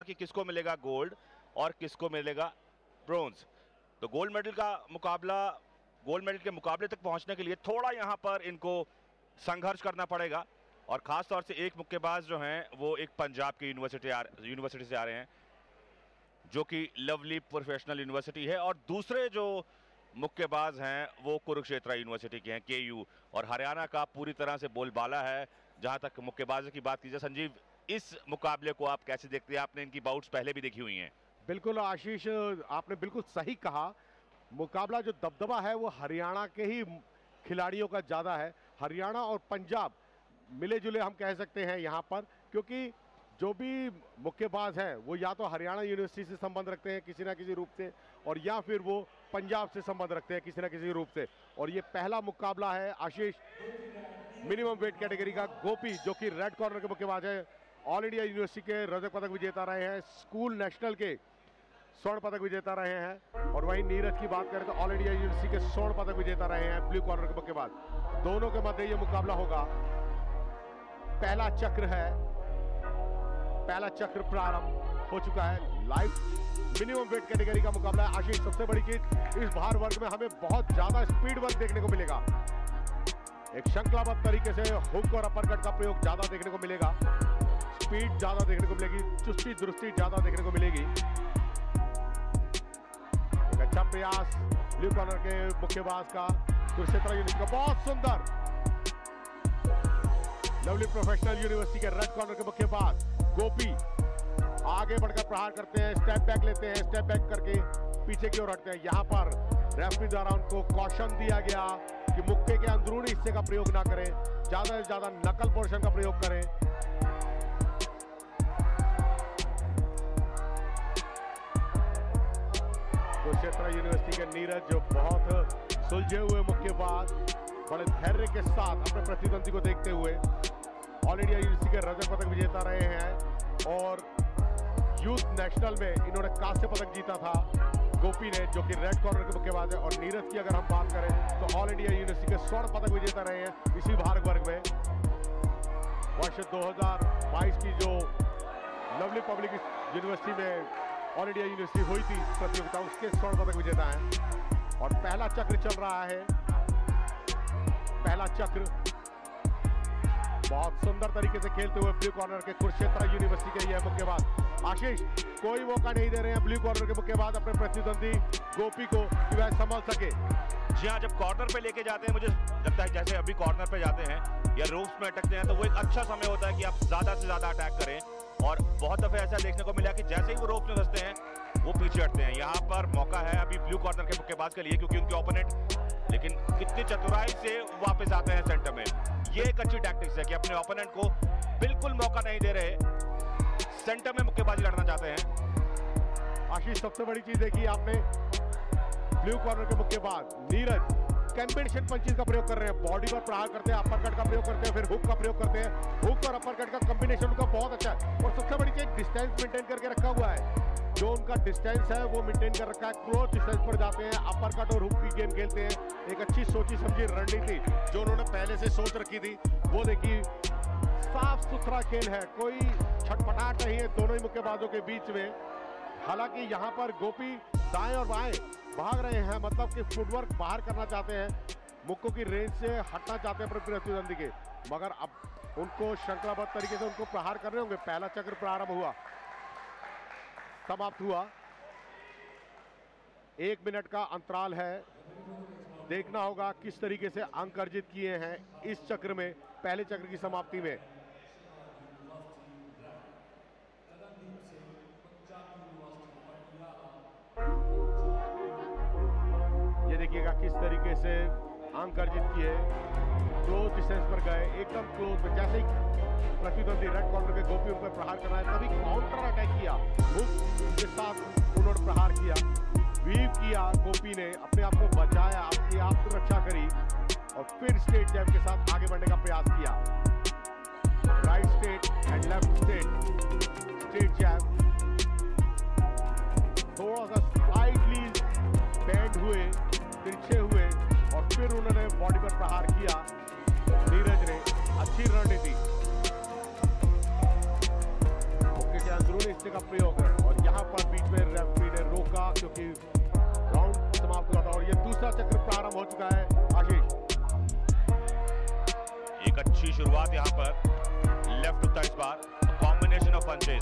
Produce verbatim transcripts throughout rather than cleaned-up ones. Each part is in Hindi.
कि किसको मिलेगा गोल्ड और किसको मिलेगा ब्रोंज। तो गोल्ड मेडल का मुकाबला, गोल्ड मेडल के मुकाबले तक पहुंचने के लिए थोड़ा यहां पर इनको संघर्ष करना पड़ेगा। और खास तौर से एक मुक्केबाज जो हैं वो एक पंजाब की यूनिवर्सिटी यूनिवर्सिटी से आ रहे हैं, जो कि लवली प्रोफेशनल यूनिवर्सिटी है, और दूसरे जो मुक्केबाज हैं वो कुरुक्षेत्र यूनिवर्सिटी के हैं, के यू। और हरियाणा का पूरी तरह से बोलबाला है जहां तक मुक्केबाजी की बात की जाए। संजीव, इस मुकाबले को आप कैसे देखते हैं? आपने इनकी बाउट्स पहले भी देखी हुई हैं। बिल्कुल आशीष, आपने बिल्कुल सही कहा। मुकाबला जो दबदबा है वो हरियाणा के ही खिलाड़ियों का ज़्यादा है। हरियाणा और पंजाब मिले जुले हम कह सकते हैं यहाँ पर, क्योंकि जो भी मुक्केबाज हैं वो या तो हरियाणा यूनिवर्सिटी से संबंध रखते हैं किसी ना किसी रूप से, और या फिर वो पंजाब से संबंध रखते हैं किसी ना किसी रूप से। और ये पहला मुकाबला है आशीष मिनिमम वेट कैटेगरी का। गोपी जो कि रेड कॉर्नर के मुक्केबाज है, ऑल इंडिया यूनिवर्सिटी के रजत पदक विजेता रहे हैं, स्कूल नेशनल के स्वर्ण पदक विजेता रहे हैं। और वहीं नीरज की बात करें तो ऑल इंडिया यूनिवर्सिटी के स्वर्ण पदक विजेता रहे हैं, ब्लू कॉर्नर के मुक्केबाज। दोनों के मध्य ये मुकाबला होगा। पहला चक्र है, पहला चक्र प्रारंभ हो चुका है। लाइव मिनिमम वेट कैटेगरी का मुकाबला है। आशीष, सबसे बड़ी चीज इस भार वर्ग में हमें बहुत ज्यादा स्पीड वर्क देखने को मिलेगा। एक श्रृंखलाबद्ध तरीके से हुक और अपरकट का प्रयोग ज्यादा देखने को मिलेगा, स्पीड ज्यादा देखने को मिलेगी, चुस्ती दुरुस्ती ज्यादा देखने को मिलेगी। एक अच्छा प्रयास ब्लू कॉर्नर के मुक्केबाज का, कुरुक्षेत्र यूनिवर्सिटी का बहुत सुंदर। लवली प्रोफेशनल यूनिवर्सिटी के रेड कॉर्नर के मुक्केबाज गोपी आगे बढ़कर प्रहार करते हैं, स्टेप बैक लेते हैं, स्टेप बैक करके पीछे की ओर हटते हैं। यहाँ पर रेफरी द्वारा उनको कॉशन दिया गया कि मुक्के के अंदरूनी हिस्से का प्रयोग ना करें, ज्यादा से ज्यादा नकल पोर्शन का प्रयोग करें। कुरुक्षेत्र यूनिवर्सिटी के नीरज जो बहुत सुलझे हुए मुक्केबाज, बड़े धैर्य के साथ अपने प्रतिद्वंदी को देखते हुए ऑल इंडिया यूनिवर्सिटी के रजत पदक विजेता रहे हैं। और यूथ नेशनल में इन्होंने कांस्य पदक जीता था गोपी ने, जो कि रेड कॉर्नर के मुक्केबाज है। और नीरज की अगर हम बात करें तो ऑल इंडिया यूनिवर्सिटी के स्वर्ण पदक विजेता रहे हैं इसी भार वर्ग में। वर्ष दो हज़ार बाईस की जो लवली पब्लिक यूनिवर्सिटी में ऑल इंडिया यूनिवर्सिटी हुई थी प्रतियोगिता, उसके स्वर्ण पदक विजेता हैं। और पहला चक्र चल रहा है, पहला चक्र बहुत सुंदर तरीके से खेलते हुए ब्लू कॉर्नर के कुरुक्षेत्र यूनिवर्सिटी के ये मुक्केबाज। आशीष, कोई मौका नहीं दे रहे हैं ब्लू कॉर्नर के मुक्केबाज अपने प्रतिद्वंदी गोपी को कि वह संभल सके। जी हाँ, जब कॉर्नर पे लेके जाते हैं, मुझे लगता है जैसे अभी कॉर्नर पे जाते हैं या रोप्स में अटकते हैं, तो वो एक अच्छा समय होता है कि आप ज्यादा से ज्यादा अटैक करें। और बहुत दफे ऐसा देखने को मिला कि जैसे ही वो रोप्स में फंसते हैं वो पीछे हटते हैं। यहाँ पर मौका है अभी ब्लू कॉर्नर के मुक्केबाज के लिए, क्योंकि उनके ओपोनेंट लेकिन कितनी चतुराई से वापस आते हैं सेंटर में। ये एक अच्छी टैक्टिक्स है कि अपने ओपोनेंट को बिल्कुल मौका नहीं दे रहे, सेंटर में मुक्केबाजी लड़ना चाहते हैं। आशीष, सबसे बड़ी चीज देखी आपने, ब्लू कॉर्नर के मुक्केबाज नीरज कॉम्बिनेशन पंचेस का प्रयोग कर रहे हैं, बॉडी पर प्रहार करते हैं, अपरकट का प्रयोग करते हैं, फिर हुक का प्रयोग करते हैं। हुक और अपरकट का कॉम्बिनेशन उनका बहुत अच्छा है। और सबसे बड़ी चीज डिस्टेंस मेंटेन करके रखा हुआ है, जो उनका डिस्टेंस है वो मेंटेन कर रखा है। क्लोज डिस्टेंस पर जाते हैं, अपरकट और हुक की गेम खेलते हैं। एक अच्छी सोची समझी रणनीति जो उन्होंने पहले से सोच रखी थी वो देखी। साफ सुथरा खेल है, कोई छटपटाहट नहीं है दोनों ही मुक्केबाजों के बीच में। हालांकि यहाँ पर गोपी दाएं और बाएं भाग रहे हैं, मतलब कि फुटवर्क बाहर करना चाहते हैं, मुक्कों की रेंज से हटना चाहते हैं अपने प्रतिद्वंदी के, मगर अब उनको श्रृंखलाबद्ध तरीके से उनको प्रहार करने होंगे। पहला चक्र प्रारंभ हुआ, समाप्त हुआ। एक मिनट का अंतराल है, देखना होगा किस तरीके से अंक अर्जित किए हैं इस चक्र में, पहले चक्र की समाप्ति में। ये देखिएगा किस तरीके से अंक अर्जित किए, क्लोज डिस्टेंस पर गए, एकदम क्लोज में। जैसे ही प्रतिद्वंदी रेड कॉर्नर के गोपी उन पर प्रहार कर रहा है, तभी काउंटर अटैक किया, हुक के साथ उन्होंने प्रहार किया, वीव किया। गोपी ने अपने आप को बचाया, अपनी आप की रक्षा करी और फिर स्ट्रेट जैब के साथ आगे बढ़ने का प्रयास किया। Right straight and left straight, straight jab, थोड़ा सा स्लाइटली बेंड हुए, तिरछे हुए और फिर उन्होंने बॉडी पर प्रहार किया नीरज ने। अच्छी रणनीति, मुक्के के अंदरूनी रिश्ते का प्रयोग है और यहाँ पर बीच में रेफरी ने रोका क्योंकि राउंड समाप्त हुआ था और ये दूसरा चक्र प्रारंभ हो चुका है। आशीष, एक अच्छी शुरुआत यहाँ पर लेफ्ट होता इस बार, कॉम्बिनेशन ऑफ पंचेस,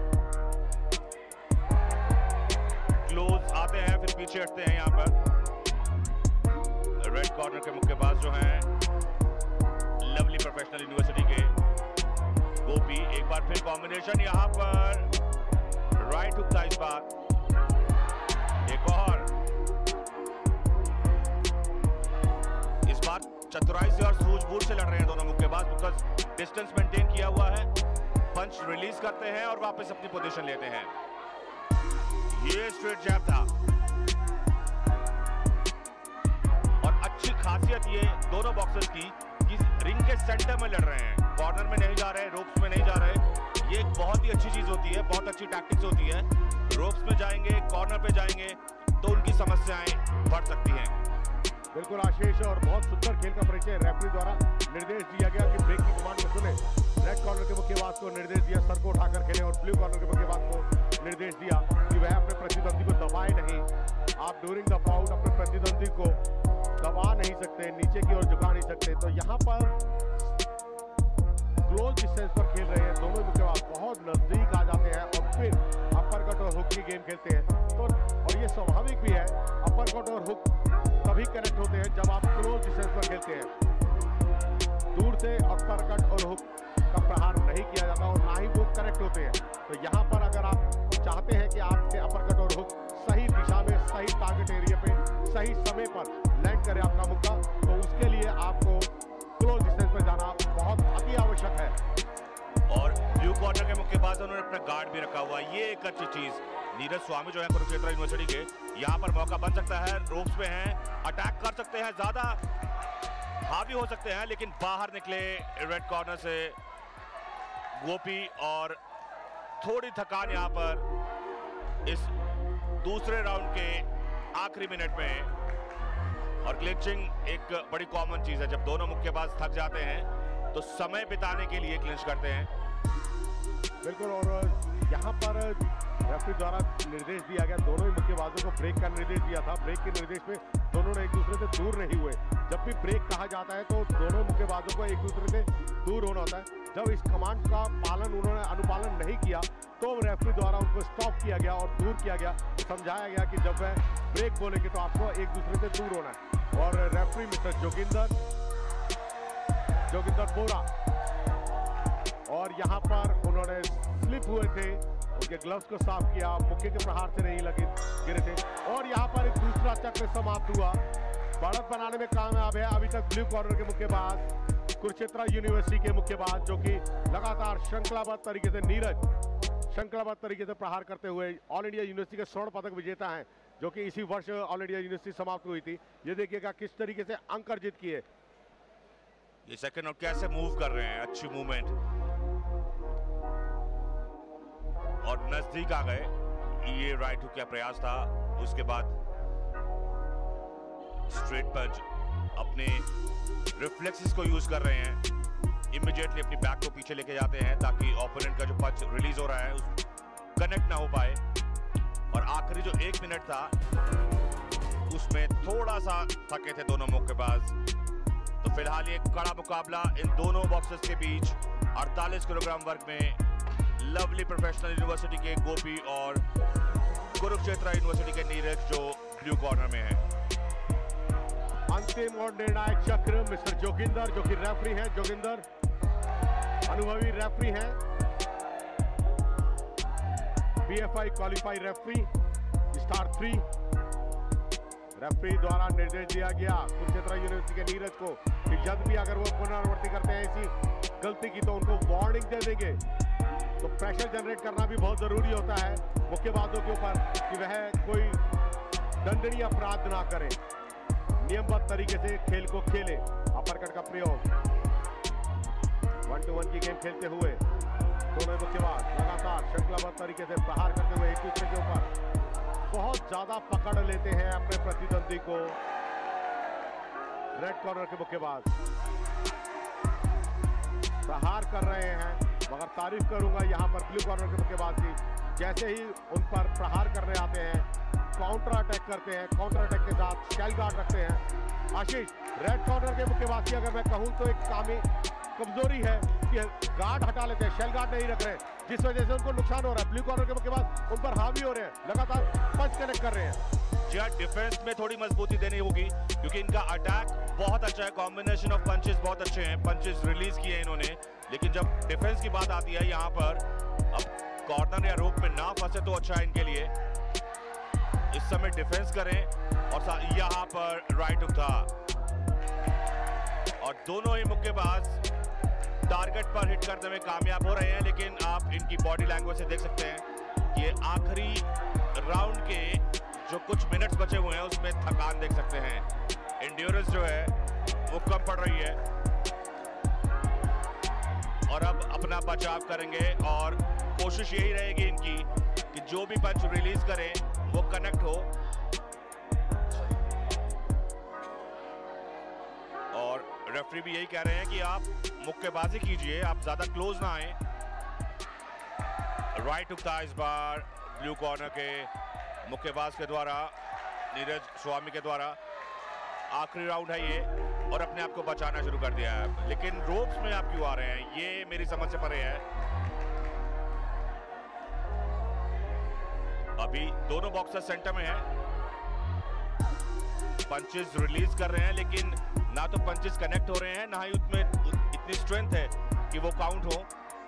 क्लोज आते हैं फिर पीछे हटते हैं। यहाँ पर रेड कॉर्नर के मुक्केबाज जो हैं लवली प्रोफेशनल यूनिवर्सिटी के गोपी, एक बार फिर कॉम्बिनेशन यहाँ पर राइट हुक था इस बार, एक और इस बार चतुराई से और सूझबूझ से लड़ रहे हैं दोनों मुक्केबाज, बिकॉज डिस्टेंस मेंटेन किया हुआ है, पंच रिलीज करते हैं और वापस अपनी पोजीशन लेते हैं। ये स्ट्रेट जैब था और अच्छी खासियत ये दोनों बॉक्सर्स की कि रिंग के सेंटर में लड़ रहे हैं, कॉर्नर में नहीं जा रहे, रोप्स में नहीं जा रहे। ये एक बहुत ही अच्छी चीज होती है, बहुत अच्छी टैक्टिक्स होती है। रोप्स में जाएंगे, कॉर्नर पे जाएंगे तो उनकी समस्याएं बढ़ सकती हैं। बिल्कुल आशीष, और बहुत सुंदर खेल का परिचय रेफरी द्वारा निर्देश दिया गया कि ब्रेक की कमांड को सुने। रेड कॉर्नर के मुक्केबाज को निर्देश दिया सर को उठाकर खेले और ब्लू कॉर्नर के मुक्केबाज को निर्देश दिया कि वह अपने प्रतिद्वंदी को दबाए नहीं। आप ड्यूरिंग द बाउट अपने प्रतिद्वंदी को दबा नहीं सकते, नीचे की ओर झुका नहीं सकते। तो यहाँ पर क्लोज डिस्टेंस पर खेल रहे हैं दोनों मुक्केबाज, बहुत नजदीक आ जाते हैं और फिर अपर कट और हुक की गेम खेलते हैं। तो और ये स्वाभाविक भी है, अपर कट और हुक तभी कनेक्ट होते हैं जब आप क्लोज डिस्टेंस पर खेलते हैं। दूर से अपर कट और हुक का प्रहार नहीं किया जाता और ना ही वो कनेक्ट होते हैं। तो यहाँ पर अगर आप चाहते हैं कि आपके अपर कट और हुक सही दिशा में, सही टारगेट एरिया पे, सही समय पर लैंड करे आपका मुक्का, तो उसके लिए आपको क्लोज डिस्टेंस पर जाना बहुत अति आवश्यक है। और ब्लू कॉर्नर के मुक्केबाज उन्होंने अपना गार्ड भी रखा हुआ है, ये एक अच्छी चीज। नीरज स्वामी जो है कुरुक्षेत्र यूनिवर्सिटी के, यहाँ पर मौका बन सकता है, रोप्स पे हैं, अटैक कर सकते हैं, ज्यादा हावी हो सकते हैं, लेकिन बाहर निकले रेड कॉर्नर से गोपी। और थोड़ी थकान यहाँ पर इस दूसरे राउंड के आखिरी मिनट में। और क्लिंचिंग एक बड़ी कॉमन चीज है, जब दोनों मुक्केबाज थक जाते हैं तो समय बिताने के लिए क्लिंच करते हैं। बिल्कुल, और यहाँ पर रेफरी द्वारा निर्देश दिया गया, दोनों ही मुक्केबाजों को ब्रेक का निर्देश दिया था। ब्रेक के निर्देश पे दोनों ने एक दूसरे से दूर नहीं हुए। जब भी ब्रेक कहा जाता है तो दोनों मुक्केबाजों को एक दूसरे से दूर होना होता है। जब इस कमांड का पालन उन्होंने अनुपालन नहीं किया तो रेफरी द्वारा उनको स्टॉप किया गया और दूर किया गया, समझाया गया कि जब वह ब्रेक बोलेंगे तो आपको एक दूसरे से दूर होना है। और रेफरी मिस्टर जोगिंदर जोगिंदर बोरा, और यहाँ पर उन्होंने स्लिप हुए थे, उनके ग्लव्स को साफ किया, मुक्के के प्रहार से नहीं लगे गिरे थे। और यहाँ पर एक दूसरा चक्र समाप्त हुआ, बढ़त बनाने में कामयाब है अभी तक ब्लू कॉर्नर के मुक्केबाज, कुरुक्षेत्र यूनिवर्सिटी के मुक्केबाज, जो कि लगातार श्रृंखलाबद्ध तरीके से नीरज श्रृंखलाबद्ध तरीके से प्रहार करते हुए ऑल इंडिया यूनिवर्सिटी के स्वर्ण पदक विजेता हैं, जो कि इसी वर्ष ऑल इंडिया यूनिवर्सिटी समाप्त हुई थी। ये देखिएगा किस तरीके से अंक अर्जित किए। ये सेकंड और कैसे मूव कर रहे हैं, अच्छी मूवमेंट, और नजदीक आ गए। ये राइट हुक का प्रयास था, उसके बाद स्ट्रेट पंच, अपने रिफ्लेक्सेस को यूज कर रहे हैं, इमीडिएटली अपनी बैक को पीछे लेके जाते हैं ताकि ओपोनेंट का जो पंच रिलीज हो रहा है उस कनेक्ट ना हो पाए। और आखिरी जो एक मिनट था उसमें थोड़ा सा थके थे दोनों मुक्केबाज। तो फिलहाल ये कड़ा मुकाबला इन दोनों बॉक्सर्स के बीच अड़तालीस किलोग्राम वर्ग में लवली प्रोफेशनल यूनिवर्सिटी के गोपी और कुरुक्षेत्र यूनिवर्सिटी के नीरज जो ब्लू कॉर्नर में है। अंतिम और निर्णायक चक्र, मिस्टर जोगिंदर जो कि रेफरी हैं, जोगिंदर अनुभवी रेफरी हैं, BFI qualify referee star three. Referee द्वारा निर्देश दिया गया कुरुक्षेत्र यूनिवर्सिटी के नीरज को कि जब भी अगर वो पुनरावृत्ति करते हैं ऐसी गलती की तो उनको वार्निंग दे देंगे। तो प्रेशर जनरेट करना भी बहुत जरूरी होता है मुक्केबाजों के ऊपर कि वह कोई दंडनीय अपराध ना करें, नियमबद्ध तरीके से खेल को खेले। अपरकट का प्रयोग, वन टू वन की गेम खेलते हुए दोनों मुक्केबाज लगातार श्रृंखलाबद्ध तरीके से प्रहार करते हुए एक दूसरे के ऊपर बहुत ज्यादा पकड़ लेते हैं अपने प्रतिद्वंदी को। रेड कॉर्नर के मुक्केबाज प्रहार कर रहे हैं, मगर तारीफ करूंगा यहाँ पर ब्लू कॉर्नर के मुक्केबाज की, जैसे ही उन पर प्रहार करने आते हैं काउंटर अटैक करते हैं, काउंटर अटैक के साथ शेल गार्ड रखते हैं। आशीष, रेड कॉर्नर के मुक्केबाज की अगर मैं कहूँ तो एक कामी कमजोरी है कि गार्ड हटा लेते हैं, शेल गार्ड नहीं रख रहे, जिस वजह से उनको नुकसान हो रहा है। ब्लू कॉर्नर के मुक्केबाज उन पर हावी हो रहे हैं, लगातार पंच कनेक्ट कर रहे हैं। जी हाँ, डिफेंस में थोड़ी मजबूती देनी होगी क्योंकि इनका अटैक बहुत अच्छा है, कॉम्बिनेशन ऑफ पंचेस बहुत अच्छे हैं, पंचेस रिलीज किए हैं इन्होंने, लेकिन जब डिफेंस की बात आती है यहाँ पर, अब कॉर्नर या रोप में ना फंसे तो अच्छा है इनके लिए। इस समय डिफेंस करें और यहाँ पर राइट हुक था और दोनों ही मुक्केबाज टारगेट पर हिट करने में कामयाब हो रहे हैं, लेकिन आप इनकी बॉडी लैंग्वेज से देख सकते हैं कि आखिरी राउंड के जो कुछ मिनट्स बचे हुए हैं उसमें थकान देख सकते हैं, एंड्योरेंस जो है वो कम पड़ रही है और अब अपना बचाव करेंगे और कोशिश यही रहेगी इनकी कि जो भी पंच रिलीज करें वो कनेक्ट हो और रेफरी भी यही कह रहे हैं कि आप मुक्केबाजी कीजिए, आप ज्यादा क्लोज ना आए। राइट हुक था इस बार ब्लू कॉर्नर के मुक्केबाज के द्वारा, नीरज स्वामी के द्वारा। आखिरी राउंड है ये और अपने आप को बचाना शुरू कर दिया है, लेकिन रोप्स में आप क्यों आ रहे हैं ये मेरी समझ से परे है। अभी दोनों बॉक्सर सेंटर में है, पंचेस रिलीज कर रहे हैं लेकिन ना तो पंचेस कनेक्ट हो रहे हैं ना ही उसमें इतनी स्ट्रेंथ है कि वो काउंट हो।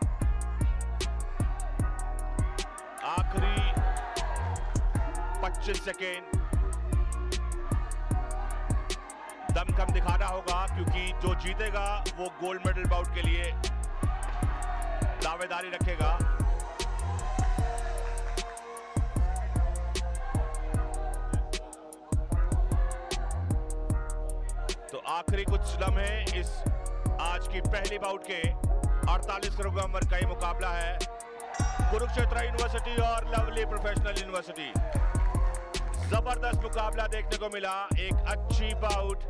आखिरी पच्चीस सेकेंड दम कम दिखाना होगा क्योंकि जो जीतेगा वो गोल्ड मेडल बाउट के लिए दावेदारी रखेगा। तो आखिरी कुछ लम्हे इस आज की पहली बाउट के अड़तालीस किलोग्राम वर्ग का ही मुकाबला है। कुरुक्षेत्र यूनिवर्सिटी और लवली प्रोफेशनल यूनिवर्सिटी, जबरदस्त मुकाबला देखने को मिला, एक अच्छी बाउट।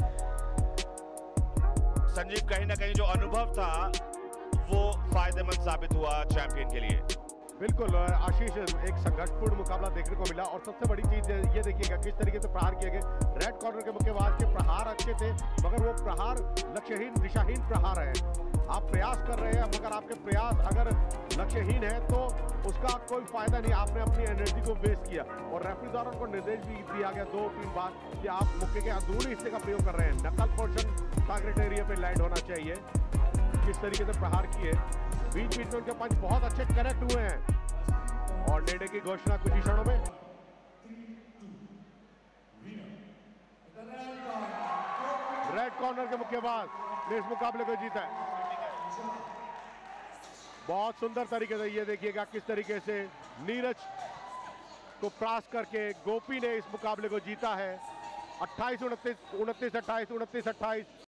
संजीव, कहीं ना कहीं जो अनुभव था वो फायदेमंद साबित हुआ चैंपियन के लिए। बिल्कुल आशीष, एक संघर्षपूर्ण मुकाबला देखने को मिला और सबसे बड़ी चीज ये देखिएगा किस तरीके से प्रहार किए गए। रेड कॉर्नर के मुक्केबाज के प्रहार अच्छे थे मगर वो प्रहार लक्ष्यहीन, दिशाहीन प्रहार है। आप प्रयास कर रहे हैं मगर आपके प्रयास अगर लक्ष्यहीन है तो उसका कोई फायदा नहीं, आपने अपनी एनर्जी को वेस्ट किया। और रेफरी द्वारा उनको निर्देश भी दिया गया दो तीन बार कि आप मुक्के के अंदरूनी हिस्से का प्रयोग कर रहे हैं, नकल पोर्शन टारगेट एरिया पे लैंड होना चाहिए। किस तरीके से प्रहार किए, बीच बीच में उनके पंच बहुत अच्छे कनेक्ट हुए हैं और निर्णय की घोषणा कुछ ही क्षणों में। रेड कॉर्नर के मुक्केबाज ने इस मुकाबले को जीता है बहुत सुंदर तरीके से। ये देखिएगा किस तरीके से नीरज को क्रॉस करके गोपी ने इस मुकाबले को जीता है। अट्ठाईस उनतीस, उनतीस अट्ठाईस, उनतीस अट्ठाईस।